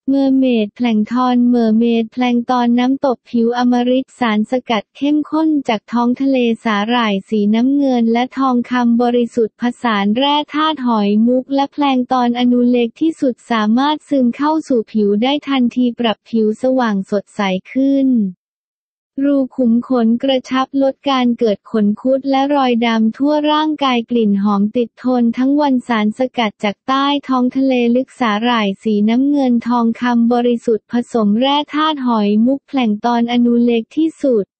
เมอร์เมดแพลงก์ทอนเมอร์เมดแพลงก์ตอนน้ำตกผิวอมฤตสารสกัดเข้มข้นจากท้องทะเลสาหร่ายสีน้ำเงินและทองคำบริสุทธิ์ผสานแร่ธาตุหอยมุกและแพลงก์ตอนอนูเล็กที่สุดสามารถซึมเข้าสู่ผิวได้ทันทีปรับผิวสว่างสดใสขึ้นรูขุมขนกระชับลดการเกิดขนคุดและรอยดำทั่วร่างกายกลิ่นหอมติดทนทั้งวันสารสกัดจากใต้ท้องทะเลลึกสาหร่ายสีน้ำเงินทองคำบริสุทธิ์ผสมแร่ธาตุหอยมุกแพลงก์ตอนอนูเล็กที่สุด